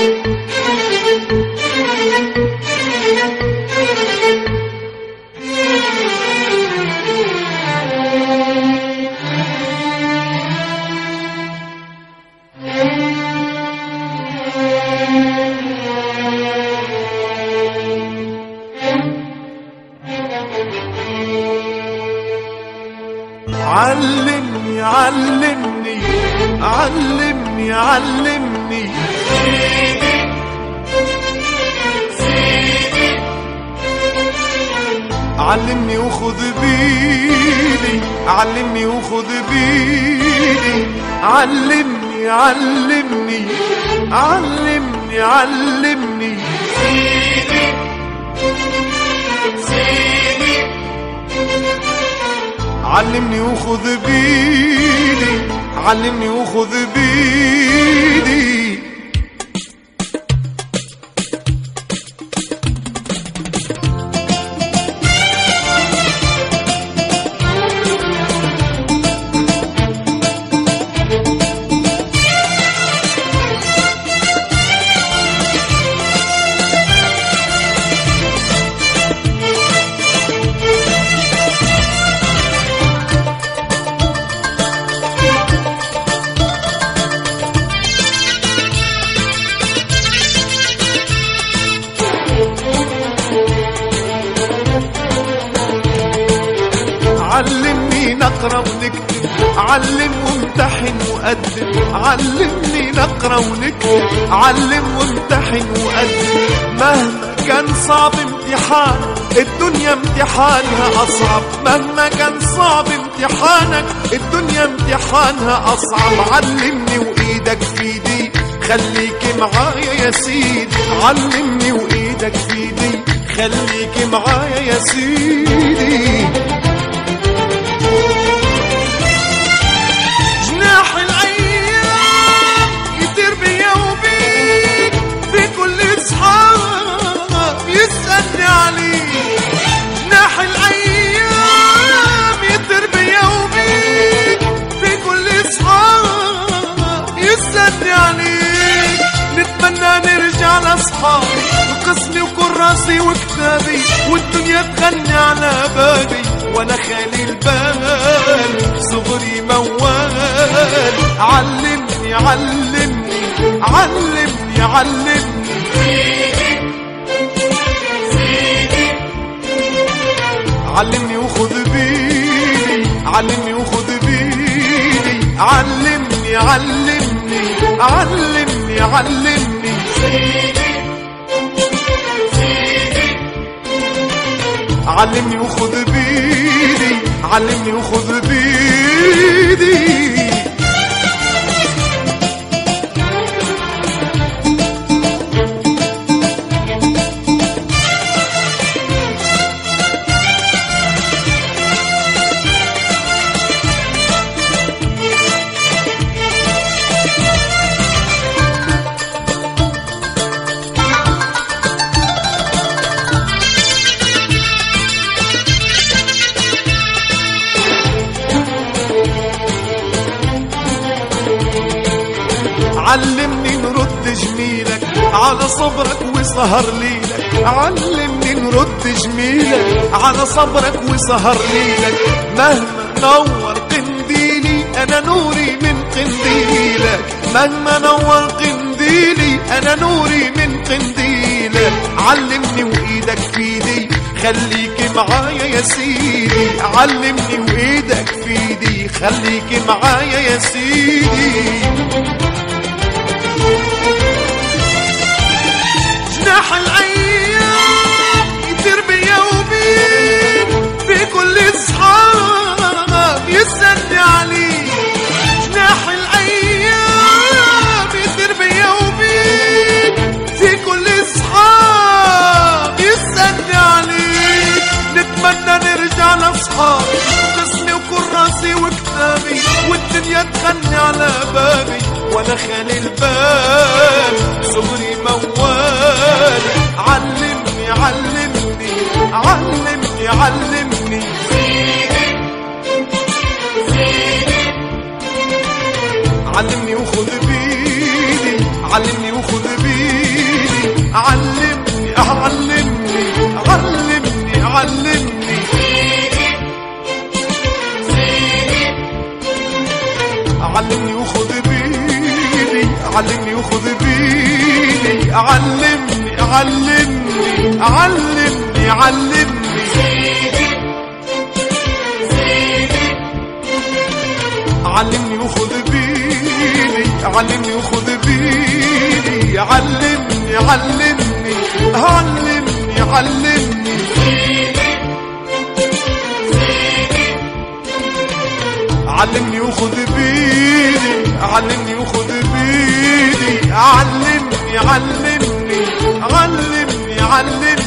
علمني علمني علمني علمني علمني وخذ بيدي علمني وخذ بيدي علمني علمني علمني علمني علمني وخذ بيدي علمني وخذ بيدي علمني نقرأ ونكتب علم وامتحن وقدم علمني نقرأ ونكتب علم وامتحن وقدم مهما كان صعب امتحانك الدنيا امتحانها أصعب مهما كان صعب امتحانك الدنيا امتحانها أصعب علمني وإيدك في ايدي خليك معايا يا سيدي علمني وإيدك في ايدي خليك معايا يا سيدي جناح الأيام يطير بيا وبيك في كل صحاب يسألني عليك جناح الأيام يطير بيا وبيك في كل صحاب يسألني عليك نتمنى نرجع لأصحابي وقسمي وكراسي وكتابي والدنيا تغني على بابي وانا خالي البال صغري موال علمني علمني علمني علمني علمني وخذ بيدي علمني وخذ بيدي علمني علمني علمني علمني علمني وخذ بيدي علمني وخذ بيدي علمني نرد جميلك على صبرك وسهر ليلك علمني نرد جميلك على صبرك وسهر ليلك مهما نور قنديلي أنا نوري من قنديلك مهما نور قنديلي أنا نوري من قنديلك علمني وإيدك في ايدي خليك معايا يا سيدي علمني وإيدك في ايدي خليك معايا يا سيدي جناح الأيام يطير بيا وبيك في كل صحاب يسألني عليك جناح الأيام يطير بيا وبيك في كل صحاب يسألني عليك نتمنى نرجع لأصحابي قسمي وكراسي وكتابي والدنيا تغني على بابي وانا خالي البال صغري موال علمني علمني علمني علمني علمني وخذ بيدي علمني وخذ بيدي علمني وخذ بيدي، علمني علمني علمني علمني علمني وخذ بيدي، علمني وخذ بيدي، علمني علمني علمني علمني علمني وخذ بيدي، علمني وخذ بيدي، علمني علمني علمني علمني